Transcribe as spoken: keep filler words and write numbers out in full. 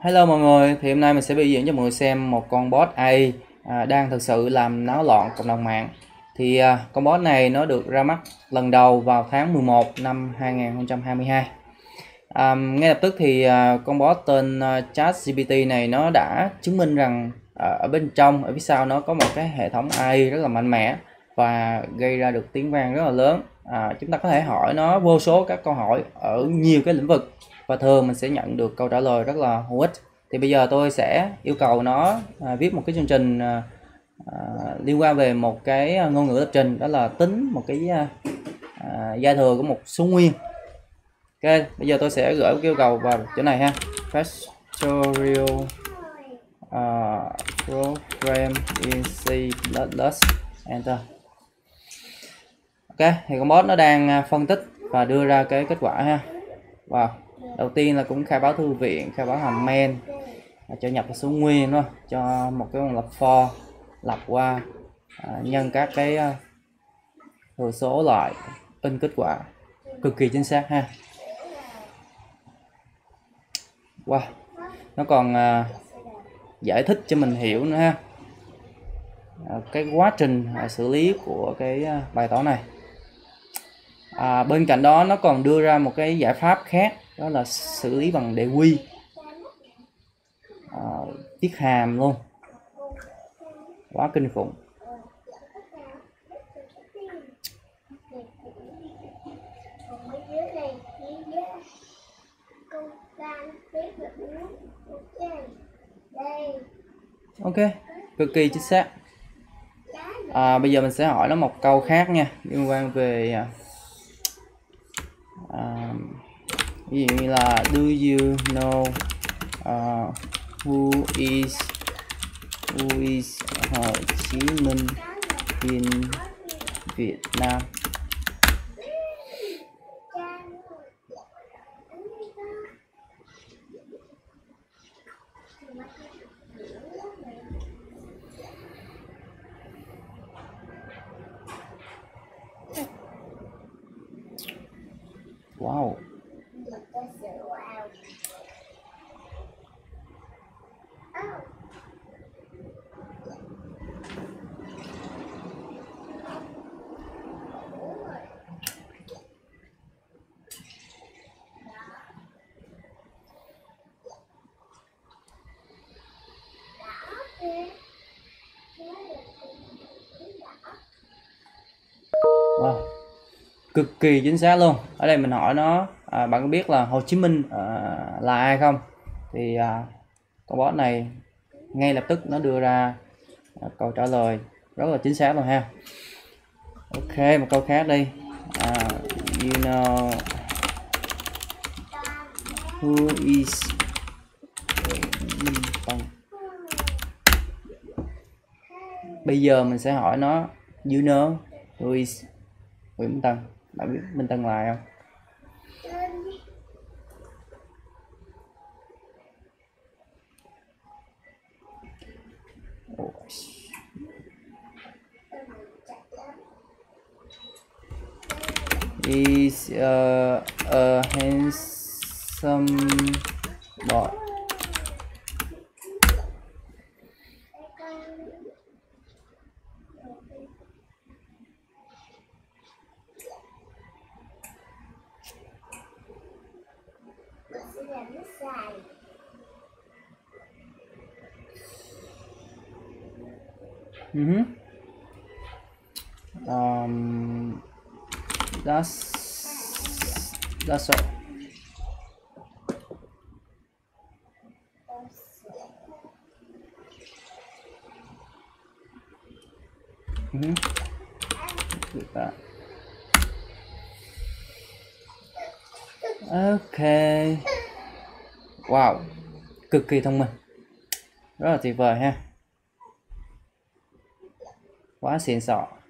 Hello mọi người, thì hôm nay mình sẽ biểu diễn cho mọi người xem một con bot a i à, đang thực sự làm náo loạn cộng đồng mạng. Thì à, con bot này nó được ra mắt lần đầu vào tháng mười một năm hai nghìn không trăm hai mươi hai. À, ngay lập tức thì à, con bot tên à, ChatGPT này nó đã chứng minh rằng à, ở bên trong, ở phía sau nó có một cái hệ thống a i rất là mạnh mẽ và gây ra được tiếng vang rất là lớn. À, chúng ta có thể hỏi nó vô số các câu hỏi ở nhiều cái lĩnh vực và thường mình sẽ nhận được câu trả lời rất là hữu ích. Thì bây giờ tôi sẽ yêu cầu nó à, viết một cái chương trình à, à, liên quan về một cái ngôn ngữ lập trình, đó là tính một cái à, à, gia thừa của một số nguyên. Ok, bây giờ tôi sẽ gửi cái yêu cầu vào chỗ này ha. Factorial uh, program in C plus plus, enter. Ok, thì con bot nó đang phân tích và đưa ra cái kết quả ha. Wow, đầu tiên là cũng khai báo thư viện, khai báo hàm main, cho nhập số nguyên đó, cho một cái vòng lặp for lặp qua à, nhân các cái uh, thừa số lại, in kết quả cực kỳ chính xác ha. Wow, nó còn à, giải thích cho mình hiểu nữa ha, à, cái quá trình à, xử lý của cái à, bài toán này. À, bên cạnh đó nó còn đưa ra một cái giải pháp khác, đó là xử lý bằng đề quy, à, viết hàm luôn, quá kinh khủng. Ok, cực kỳ chính xác. À, bây giờ mình sẽ hỏi nó một câu khác nha, liên quan về à, ví dụ như là do you know uh, who is who is Hồ Chí Minh in Việt Nam? Wow. Wow, cực kỳ chính xác luôn. Ở đây mình hỏi nó à, bạn có biết là Hồ Chí Minh à, là ai không, thì à, con bot này ngay lập tức nó đưa ra à, câu trả lời rất là chính xác luôn ha. Ok, một câu khác đi. à, you know who is Minh Tân. Bây giờ mình sẽ hỏi nó you know who is Nguyễn Minh Tân. Bạn biết Minh Tân là ai không? Is a, a handsome boy. Mm-hmm. Um, that's that's all. Mm-hmm. Ok, wow, cực kỳ thông minh, rất là tuyệt vời ha, quá xịn sò.